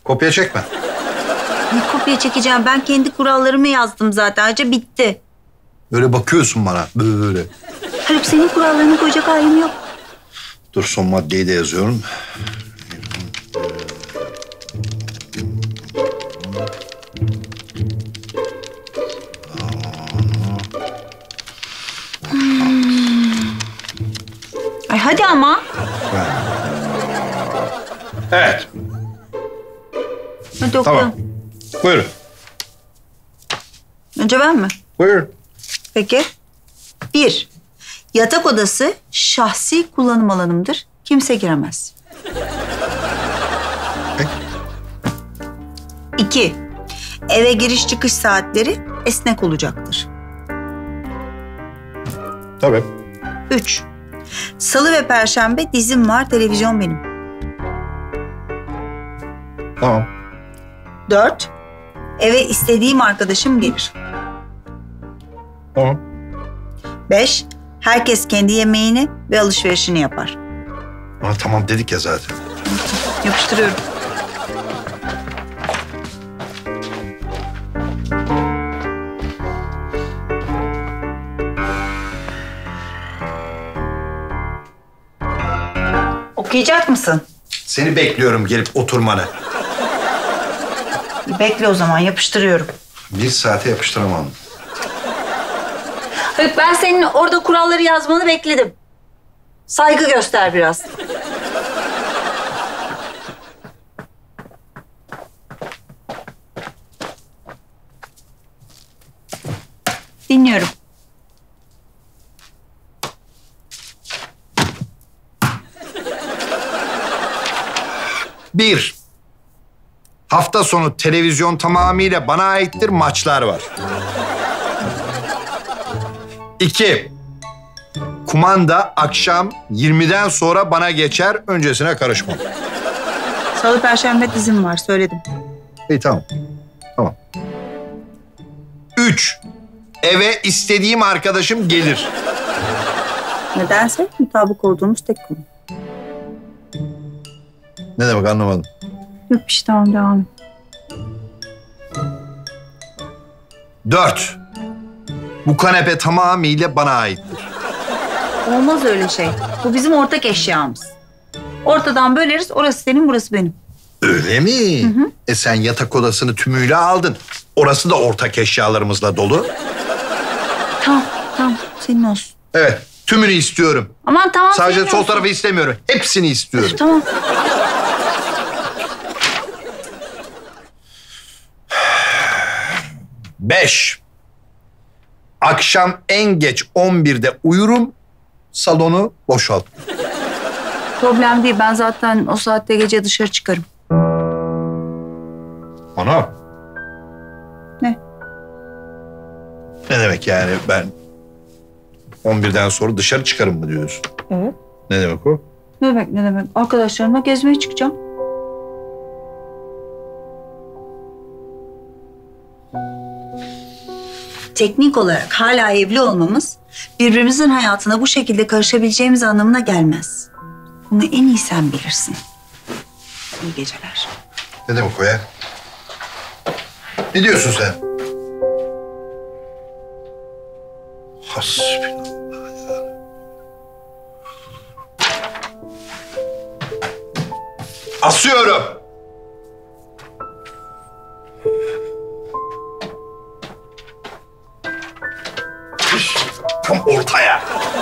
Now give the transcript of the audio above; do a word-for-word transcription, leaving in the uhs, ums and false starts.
Kopya çekme. Ne kopya çekeceğim? Ben kendi kurallarımı yazdım zaten. Ayrıca bitti. Böyle bakıyorsun bana böyle. Haluk, senin kurallarını koyacak halim yok. Dur, son maddeyi de yazıyorum. Ay hadi ama. Evet. Hadi okuyalım. Tamam. Buyurun. Önce ben mi? Buyurun. Peki. Bir, yatak odası şahsi kullanım alanımdır. Kimse giremez. Peki. İki, eve giriş çıkış saatleri esnek olacaktır. Tabii. Üç, salı ve perşembe dizim var, televizyon benim. Tamam. Dört, eve istediğim arkadaşım gelir. Tamam. Beş, herkes kendi yemeğini ve alışverişini yapar. Ama tamam dedik ya zaten. Yapıştırıyorum. Okuyacak mısın? Seni bekliyorum gelip oturmanı. Bekle o zaman, yapıştırıyorum. Bir saate yapıştıramam. Haluk, ben senin orada kuralları yazmanı bekledim. Saygı göster biraz. Dinliyorum. Bir, hafta sonu televizyon tamamıyla bana aittir, maçlar var. İki, kumanda akşam yirmiden sonra bana geçer, öncesine karışmam. Salı, perşembe dizim var, söyledim. İyi, tamam. Tamam. Üç, eve istediğim arkadaşım gelir. Nedense mutabık olduğumuz tek konu. Ne demek, anlamadım. Yok bir şey, tamam, devam et. Dört, bu kanepe tamamıyla bana aittir. Olmaz öyle şey. Bu bizim ortak eşyamız. Ortadan böleriz, orası senin, burası benim. Öyle mi? Hı hı. E sen yatak odasını tümüyle aldın. Orası da ortak eşyalarımızla dolu. Tamam, tamam. Senin olsun. Evet, tümünü istiyorum. Aman tamam. Sadece senin sol olsun. tarafı istemiyorum. Hepsini istiyorum. Üf, tamam. Beş. Akşam en geç on birde uyurum. Salonu boşalt. Problem değil. Ben zaten o saatte gece dışarı çıkarım. Ana. Ne? Ne demek yani, ben on birden sonra dışarı çıkarım mı diyorsun? Evet. Ne demek o? Ne demek, ne demek? Arkadaşlarımla gezmeye çıkacağım. Teknik olarak hala evli olmamız birbirimizin hayatına bu şekilde karışabileceğimiz anlamına gelmez. Bunu en iyi sen bilirsin. İyi geceler. Ne demek o ya? Ne diyorsun sen? Hasbinallah ya. Asıyorum. Tam ortaya.